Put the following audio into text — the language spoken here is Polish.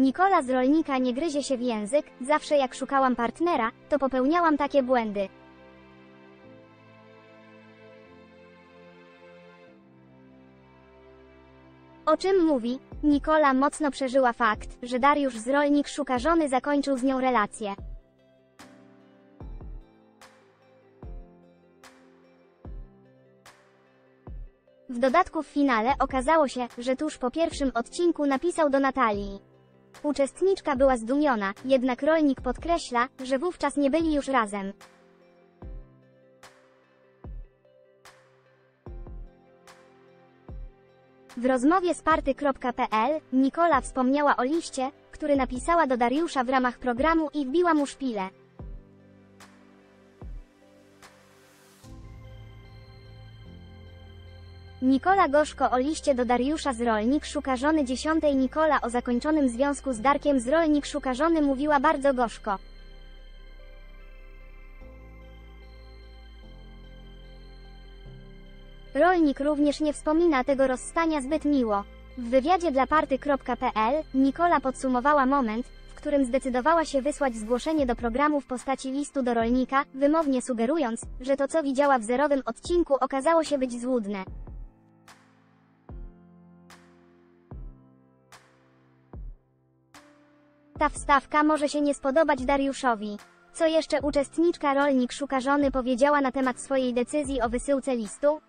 Nikola z rolnika nie gryzie się w język, zawsze jak szukałam partnera, to popełniałam takie błędy. O czym mówi? Nikola mocno przeżyła fakt, że Dariusz z rolnik szuka żony zakończył z nią relację. W dodatku w finale okazało się, że tuż po pierwszym odcinku napisał do Natalii. Uczestniczka była zdumiona, jednak rolnik podkreśla, że wówczas nie byli już razem. W rozmowie z party.pl Nikola wspomniała o liście, który napisała do Dariusza w ramach programu i wbiła mu szpilę. Nikola gorzko o liście do Dariusza z rolnik szuka żony 10. Nikola o zakończonym związku z Darkiem z rolnik szuka żony mówiła bardzo gorzko. Rolnik również nie wspomina tego rozstania zbyt miło. W wywiadzie dla party.pl Nikola podsumowała moment, w którym zdecydowała się wysłać zgłoszenie do programu w postaci listu do rolnika, wymownie sugerując, że to co widziała w zerowym odcinku okazało się być złudne. Ta wstawka może się nie spodobać Dariuszowi. Co jeszcze uczestniczka rolnik szuka żony powiedziała na temat swojej decyzji o wysyłce listu?